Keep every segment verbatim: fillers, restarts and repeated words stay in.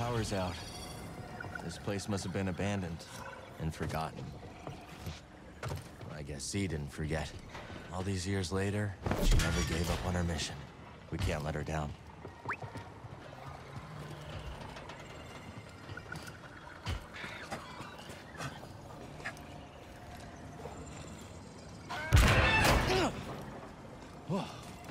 Power's out. This place must have been abandoned and forgotten. I guess Z didn't forget. All these years later, she never gave up on her mission. We can't let her down. Whoa.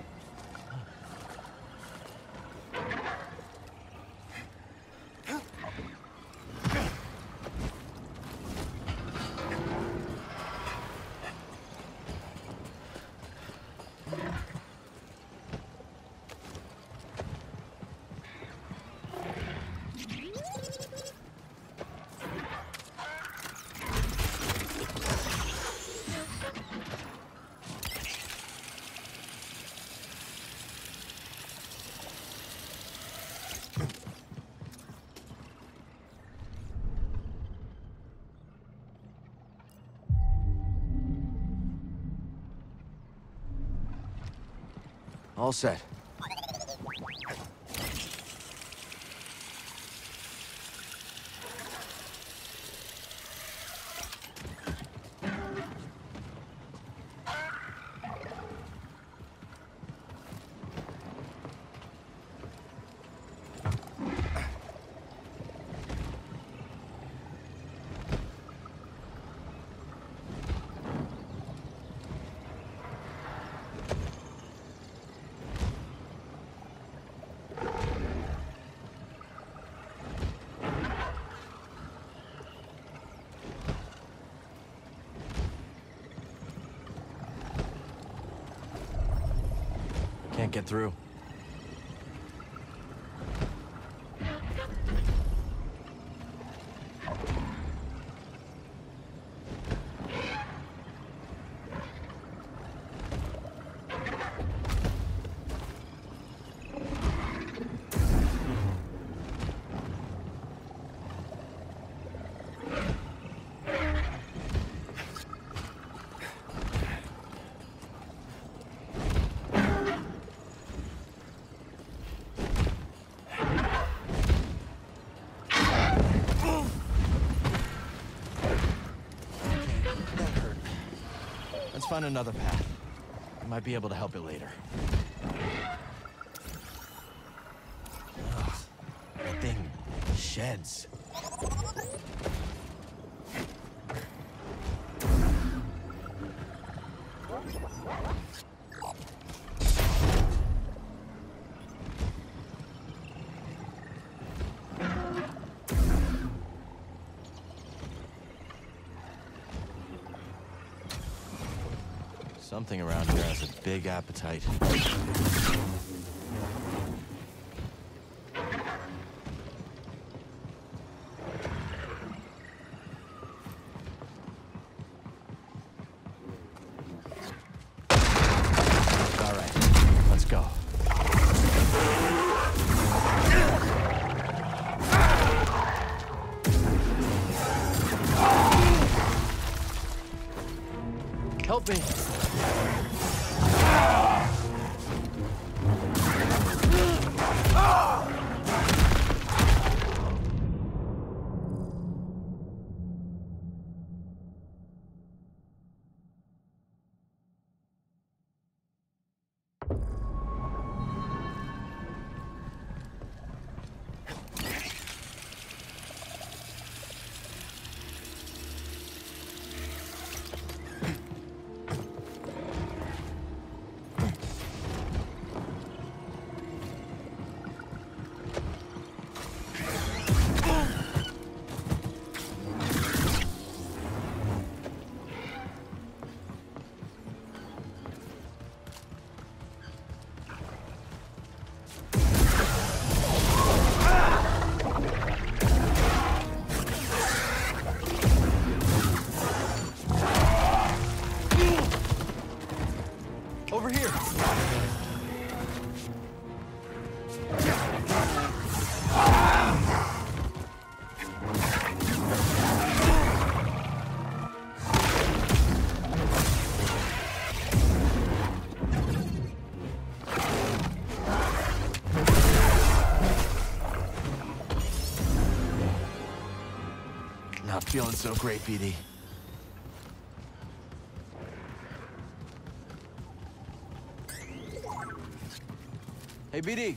All set. Can't get through. Find another path. I might be able to help it later. Ugh, that thing sheds. Something around here has a big appetite. All right, let's go. Help me. Not feeling so great, B D. Hey, B D.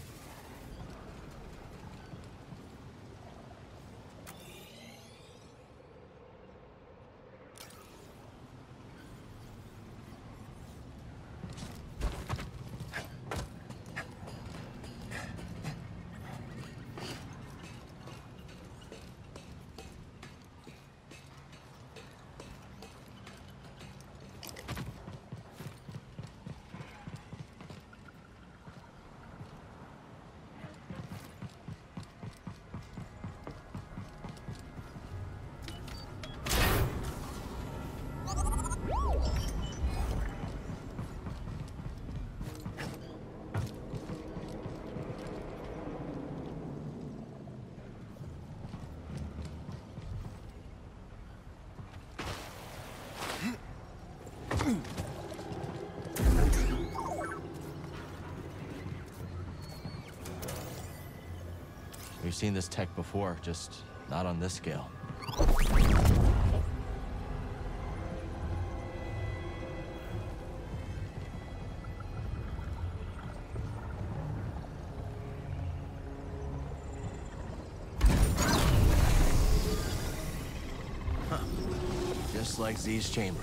We've seen this tech before, just not on this scale. Huh. Just like Z's chamber.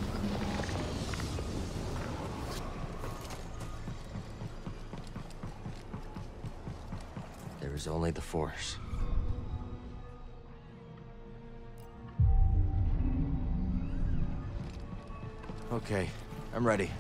There is only the Force. Okay, I'm ready.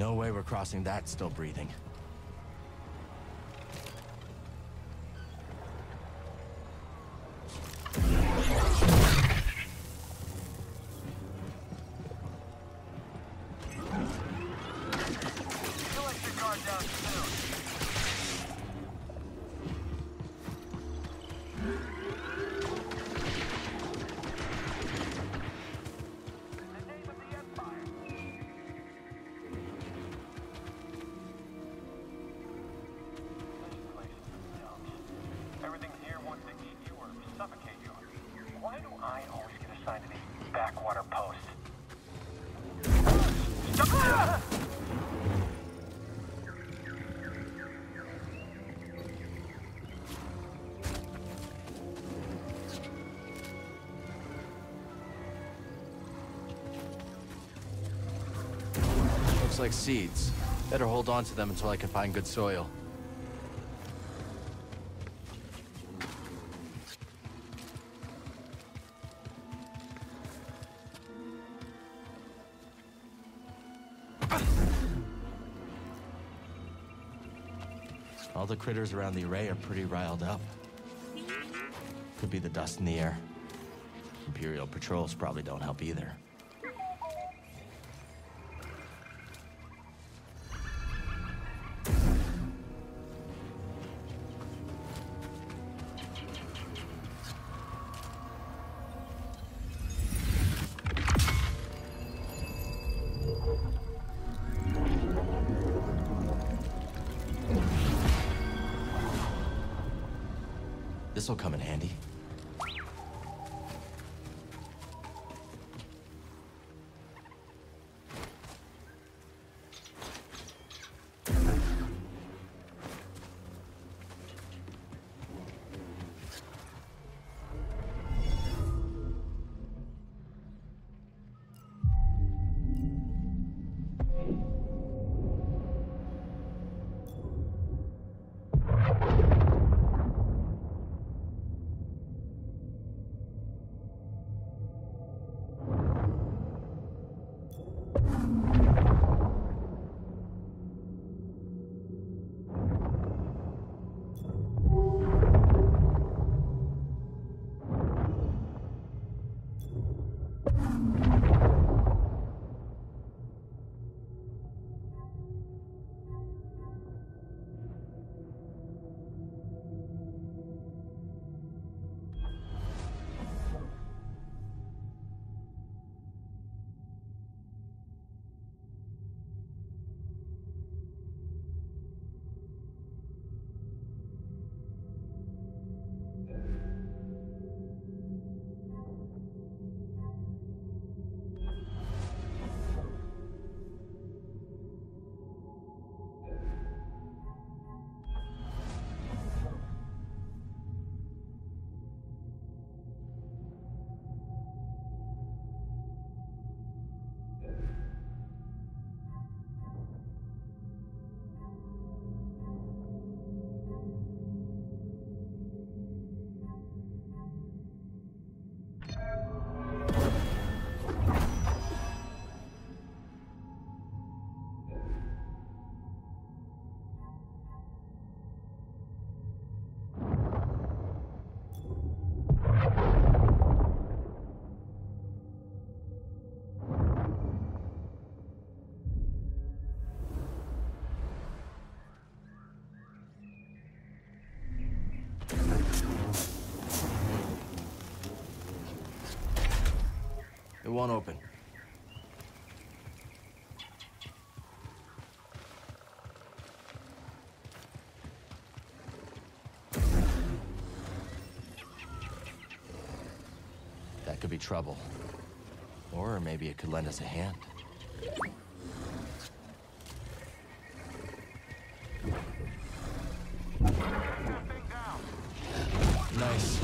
No way we're crossing that still breathing. Looks like seeds. Better hold on to them until I can find good soil. All the critters around the array are pretty riled up. Could be the dust in the air. Imperial patrols probably don't help either. This'll come in handy. It won't open. That could be trouble. Or maybe it could lend us a hand. Nice.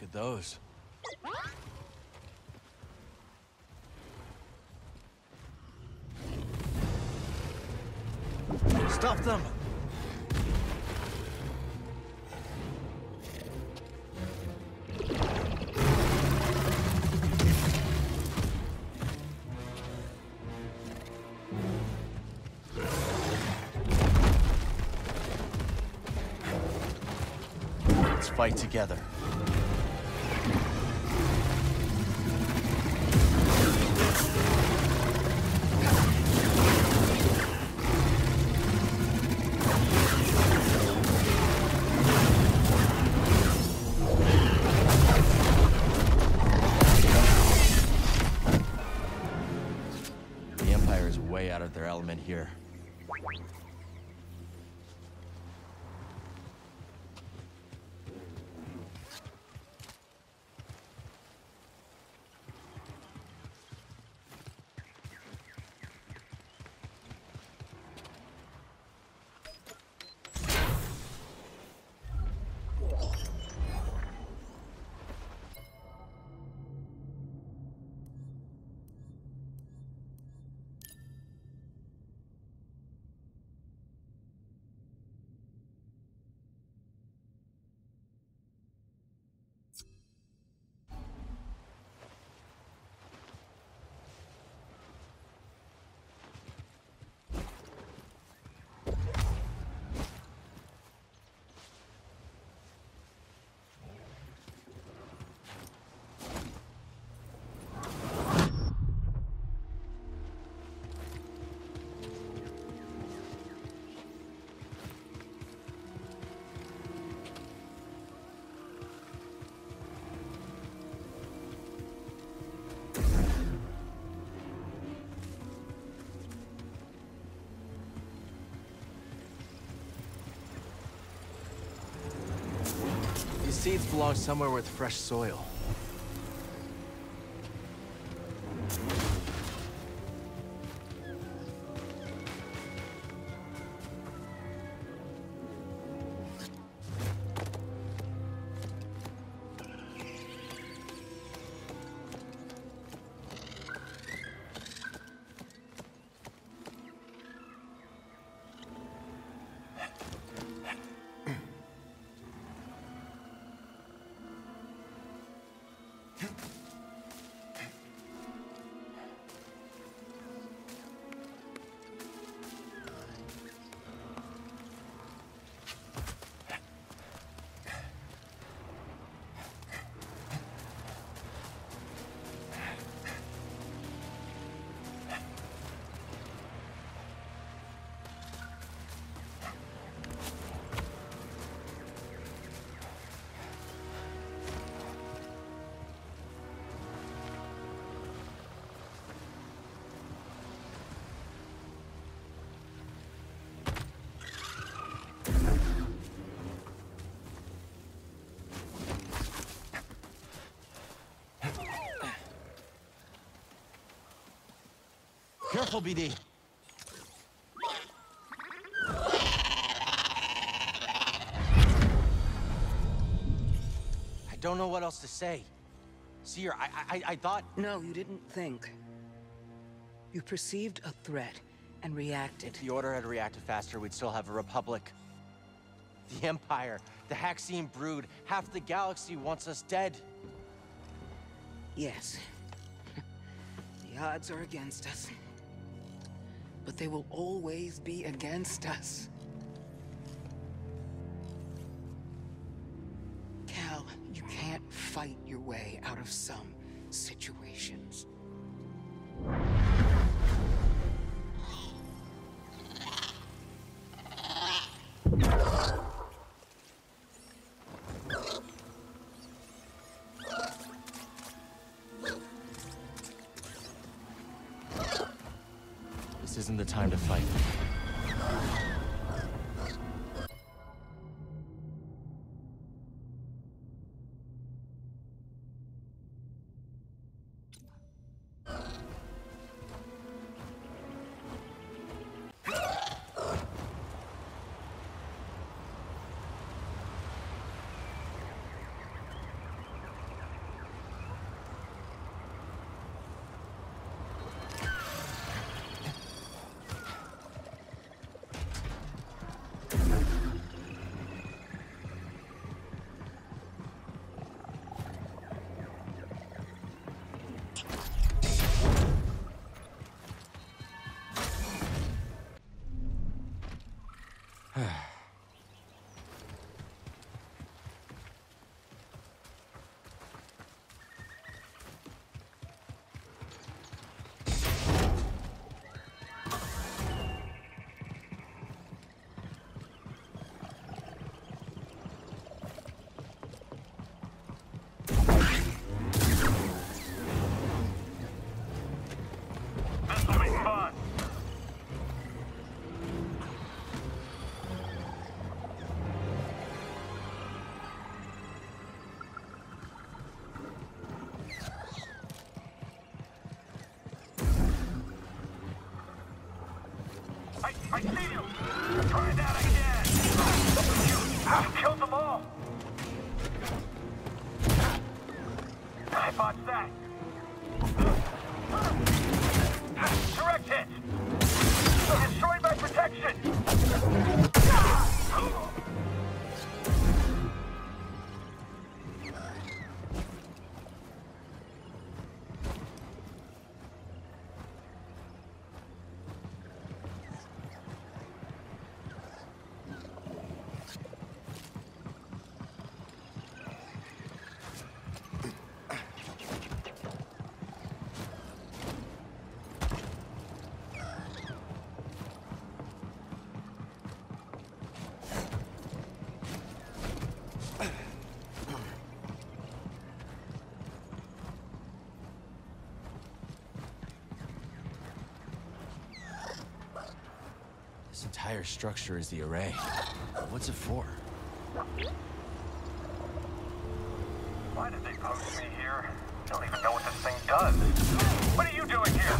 at those. Stop them! Let's fight together. Out of their element here. Seeds belong somewhere with fresh soil. Careful, B D. I don't know what else to say. Seer, I, I, I thought... No, you didn't think. You perceived a threat and reacted. If the Order had reacted faster, we'd still have a Republic. The Empire, the Haxian brood, half the galaxy wants us dead. Yes. The odds are against us. But they will always be against us. Cal, you can't fight your way out of some situations. This isn't the time to fight. Can't botch that. Direct hit. Destroyed by protection. This entire structure is the array. What's it for? Why did they post me here? Don't even know what this thing does. What are you doing here?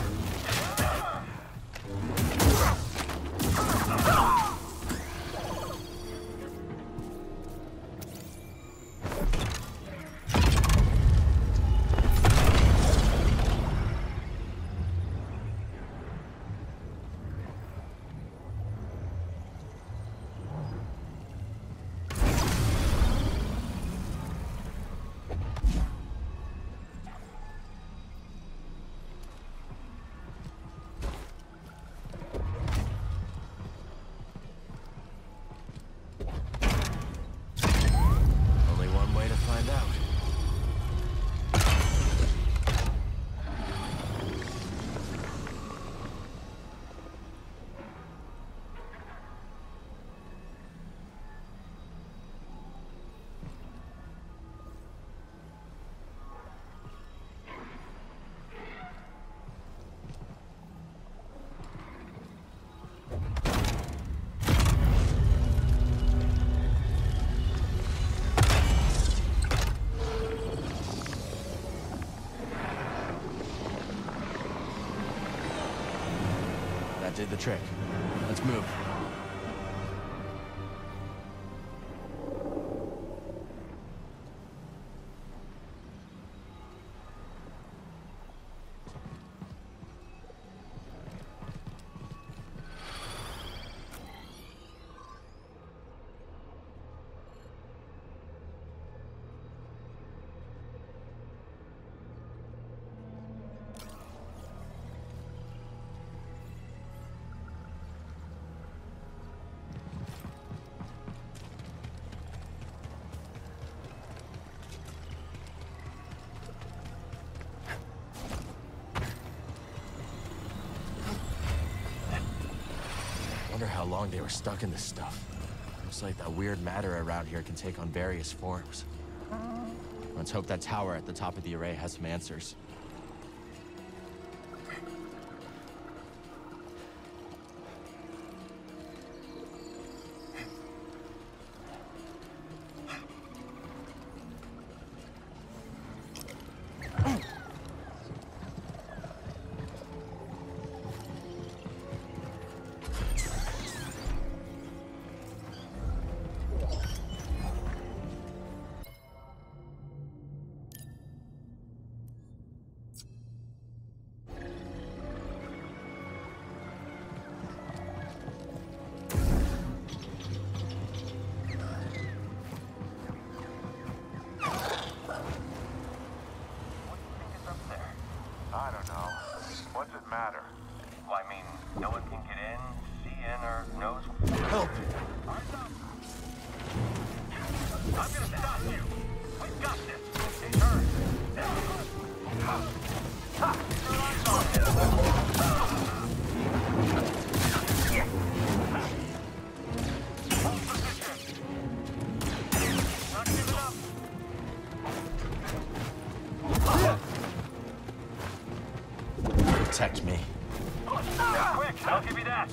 Only one way to find out. That did the trick. Let's move. Wonder how long they were stuck in this stuff. Looks like that weird matter around here can take on various forms. Let's hope that tower at the top of the array has some answers. I don't know. What's it matter? Well, I mean, no one can get in, see in, or knows. Help! I'm gonna stop you. We've got this. Hey, turn. Ha! Your eyes on Hold position. Not giving up. Protect me. Quick, I'll give you that.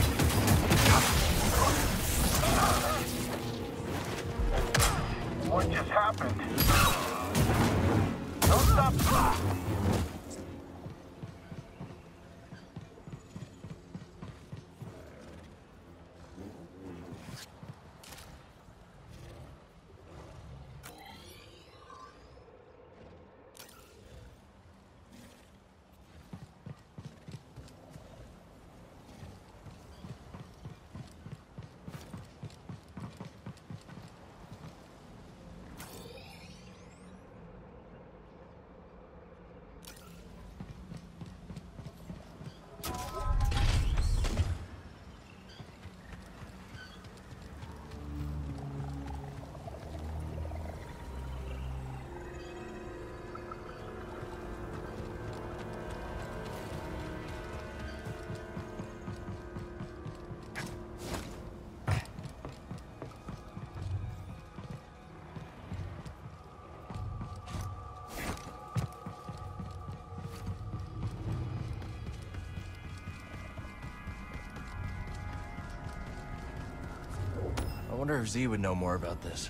What just happened? Don't stop. wonder if Z would know more about this.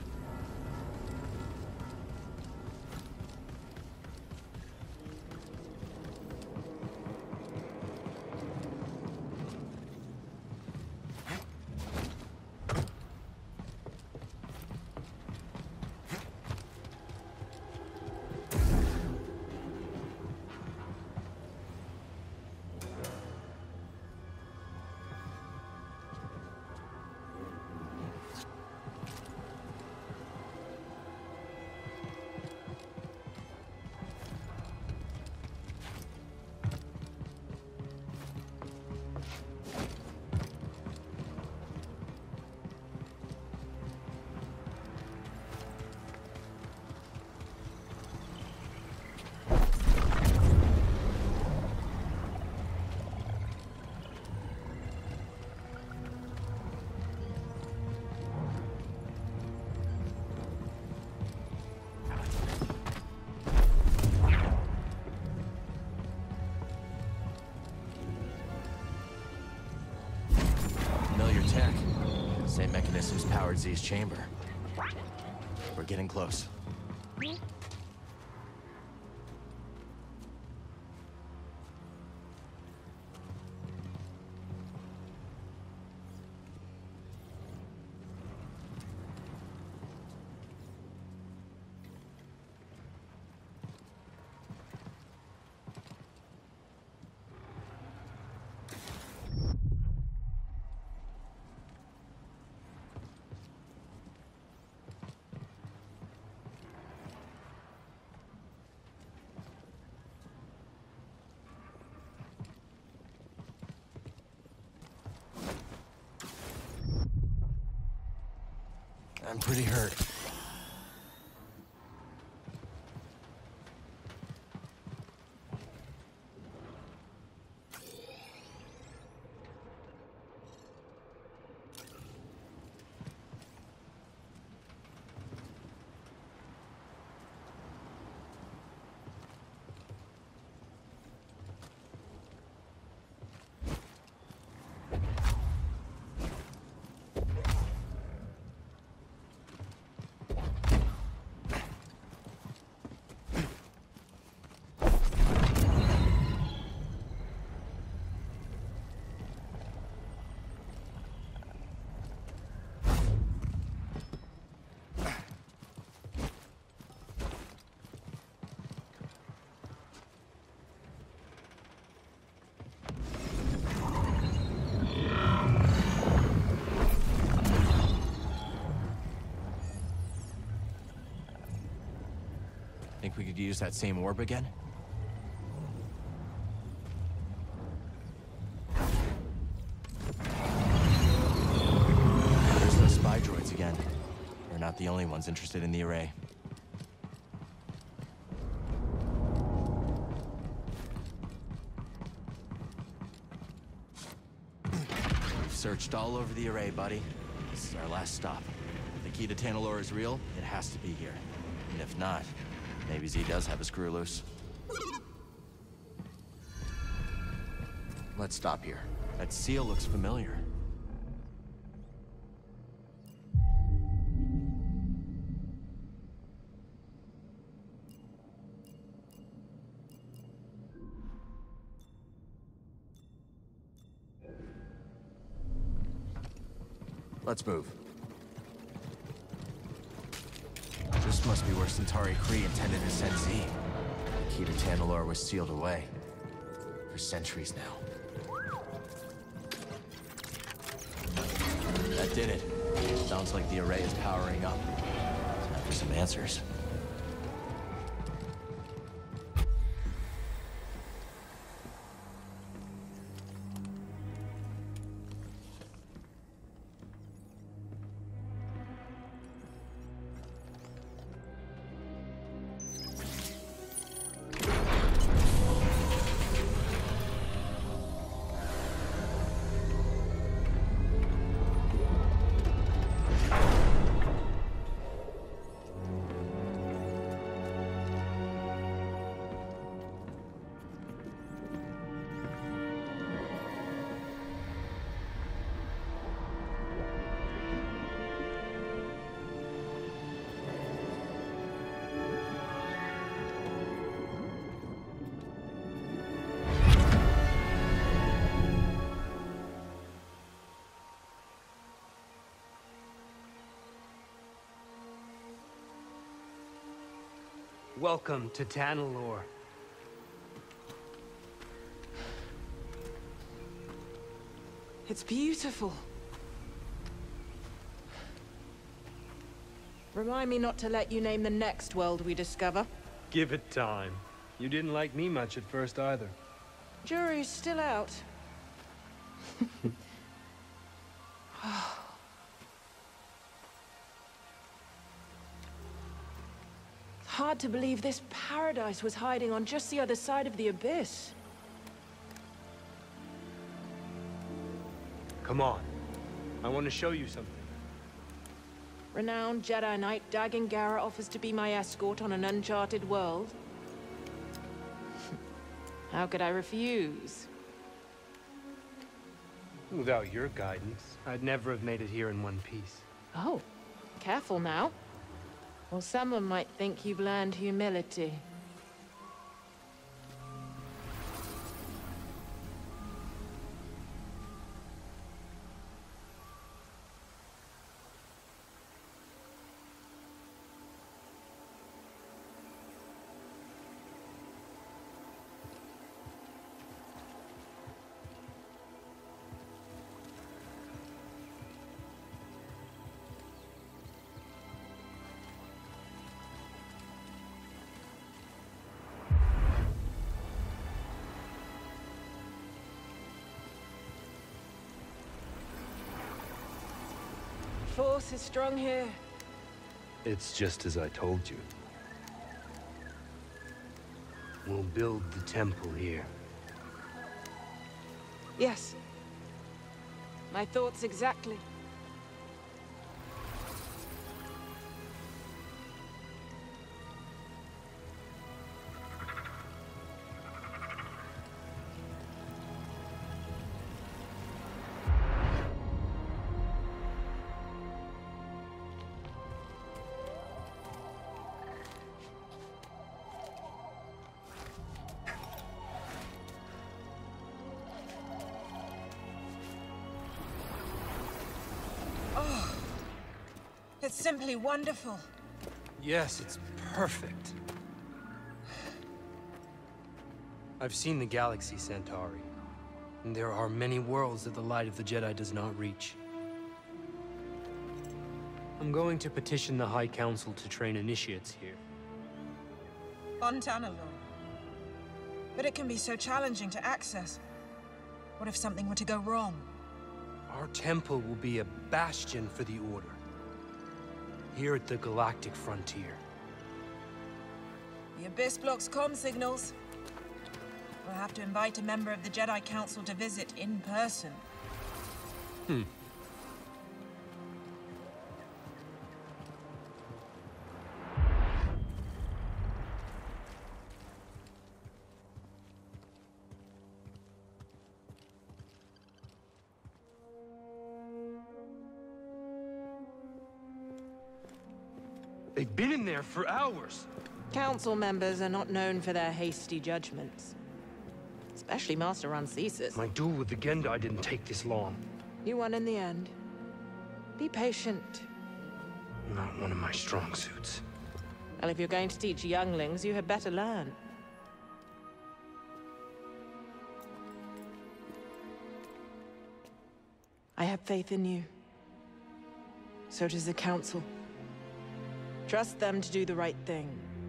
Same mechanisms powered Z's chamber. We're getting close. I'm pretty hurt. Think we could use that same orb again? There's those spy droids again. We're not the only ones interested in the array. We've searched all over the array, buddy. This is our last stop. If the key to Tanalorr is real, it has to be here. And if not, maybe Z does have a screw loose. Let's stop here. That seal looks familiar. Let's move. This must be where Centauri Kree intended to send Z. The key to Tanalorr was sealed away. For centuries now. That did it. Sounds like the array is powering up. Time for some answers. Welcome to Tanalorr. It's beautiful. Remind me not to let you name the next world we discover. Give it time. You didn't like me much at first either. Jury's still out. Hard to believe this paradise was hiding on just the other side of the abyss. Come on. I want to show you something. Renowned Jedi Knight Dagan Gera offers to be my escort on an uncharted world. How could I refuse? Without your guidance, I'd never have made it here in one piece. Oh, careful now. Or someone might think you've learned humility. Force is strong here. It's just as I told you. We'll build the temple here. Yes. My thoughts exactly. It's simply wonderful. Yes, it's perfect. I've seen the galaxy, Centauri. And there are many worlds that the light of the Jedi does not reach. I'm going to petition the High Council to train initiates here. On Tanalorr. But it can be so challenging to access. What if something were to go wrong? Our temple will be a bastion for the Order. Here at the galactic frontier. The Abyss blocks comm signals. We'll have to invite a member of the Jedi Council to visit in person. Hmm. They've been in there for hours. Council members are not known for their hasty judgments. Especially Master Rancesis. My duel with the Gendai didn't take this long. You won in the end. Be patient. Not one of my strong suits. Well, if you're going to teach younglings, you had better learn. I have faith in you. So does the Council. Trust them to do the right thing.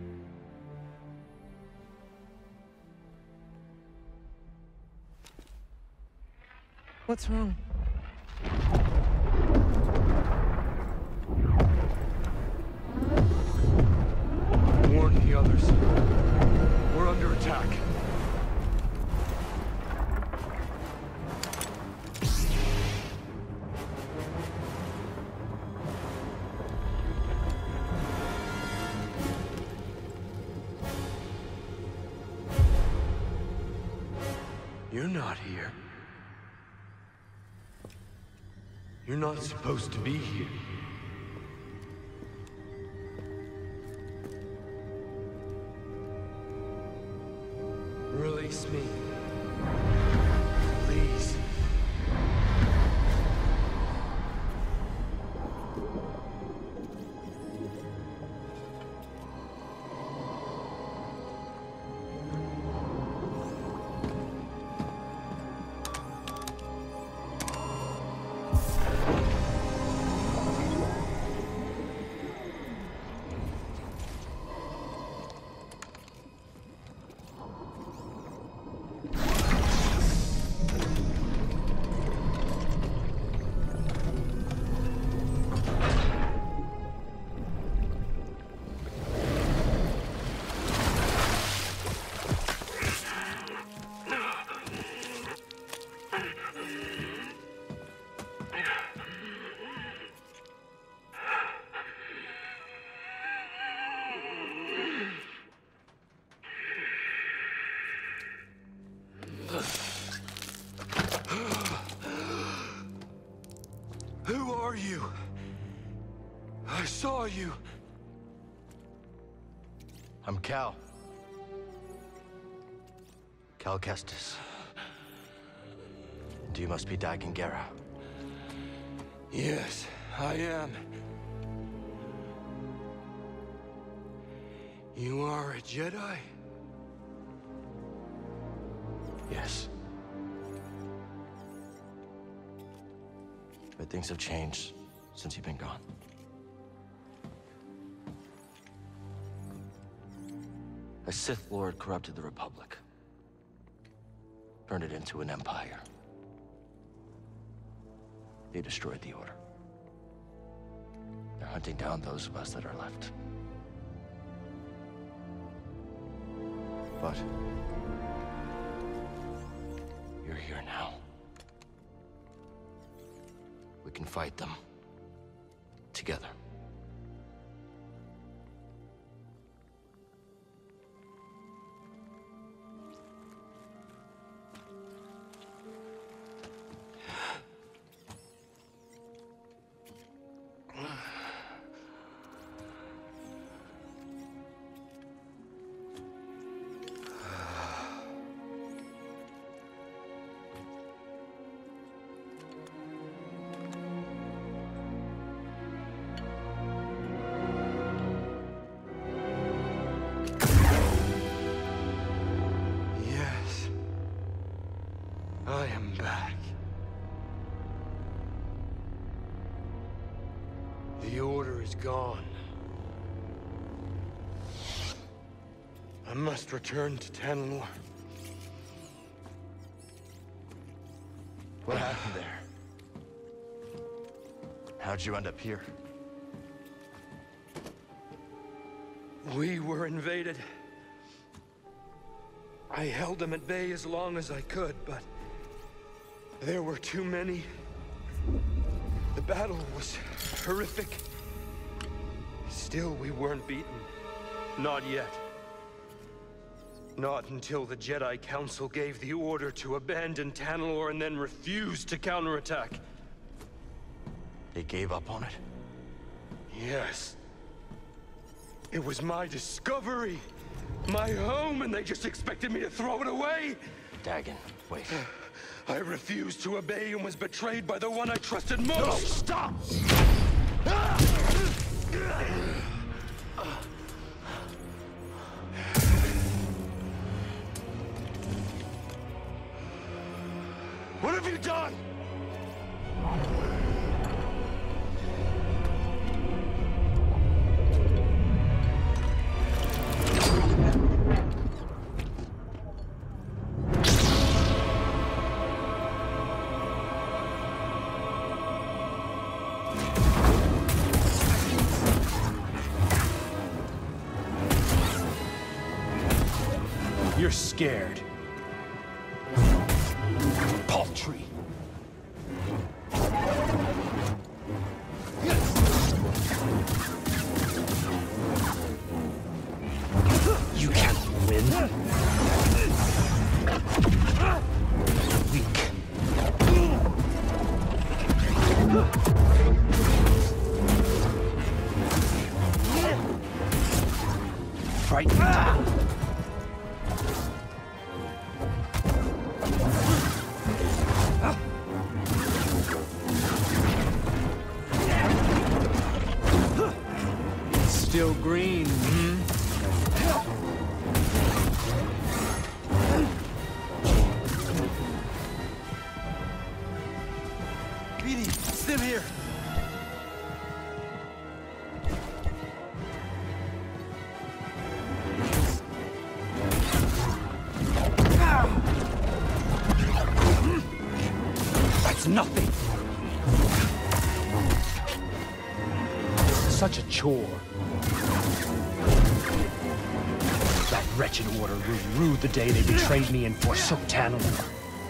What's wrong? Warn the others. We're under attack. You're not here. You're not supposed to be here. Release me. Please. are you? I saw you. I'm Cal. Cal Kestis. And you must be Dagan Gera. Yes, I am. You are a Jedi? Yes. But things have changed since you've been gone. A Sith Lord corrupted the Republic. Turned it into an empire. They destroyed the Order. They're hunting down those of us that are left. But you're here now. We can fight them together. I am back. The Order is gone. I must return to Tanalor. What happened there? How'd you end up here? We were invaded. I held them at bay as long as I could, but there were too many. The battle was horrific. Still, we weren't beaten. Not yet. Not until the Jedi Council gave the order to abandon Tanalor and then refused to counterattack. They gave up on it? Yes. It was my discovery, my home, and they just expected me to throw it away? Dagan, wait. I refused to obey and was betrayed by the one I trusted most! No, stop! What have you done? You're scared. Paltry. You can't win. Weak. Frightened. Still green, hmm? Beatty, it's them here! That's nothing! Such a chore. That wretched order will rue the day they betrayed me and forsook Tanalor.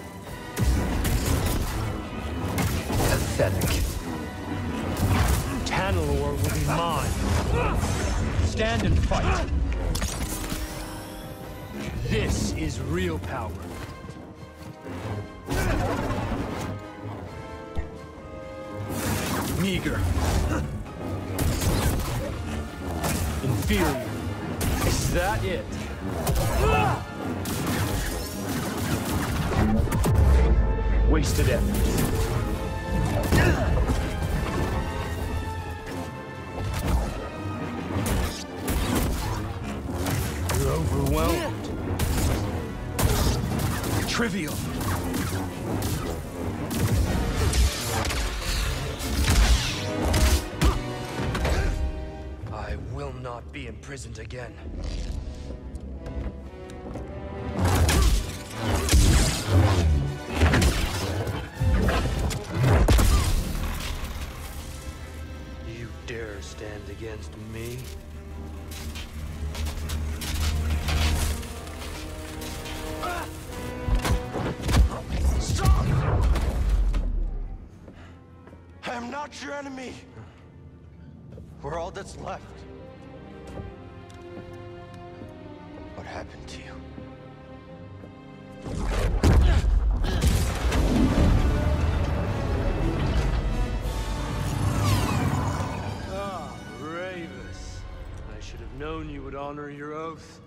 Pathetic. Tanalor will be mine. Stand and fight. This is real power. Meager. Inferior. Is that it? Wasted effort. You're overwhelmed. Trivial. I will not be imprisoned again. You dare stand against me? Stop! I am not your enemy. We're all that's left. What happened to you? Ah, Ravus. I should have known you would honor your oath.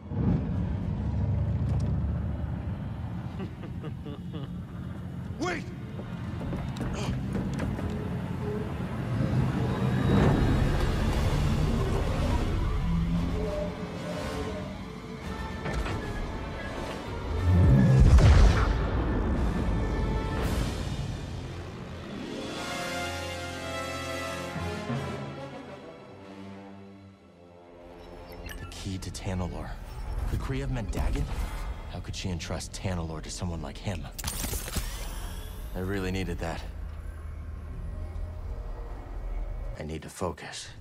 Wait! The key to Tanalor. Could Kree have meant Dagon? How could she entrust Tanalor to someone like him? I really needed that. I need to focus.